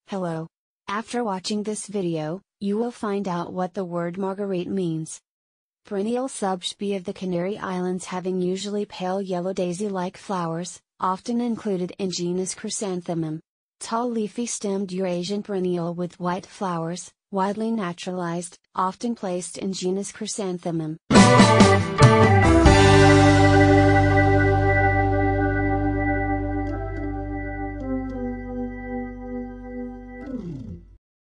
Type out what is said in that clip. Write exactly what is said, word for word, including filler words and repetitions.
Hello. After watching this video, you will find out what the word marguerite means. Perennial subspecies of the Canary Islands having usually pale yellow daisy-like flowers, often included in genus Chrysanthemum. Tall leafy-stemmed Eurasian perennial with white flowers, widely naturalized, often placed in genus Chrysanthemum.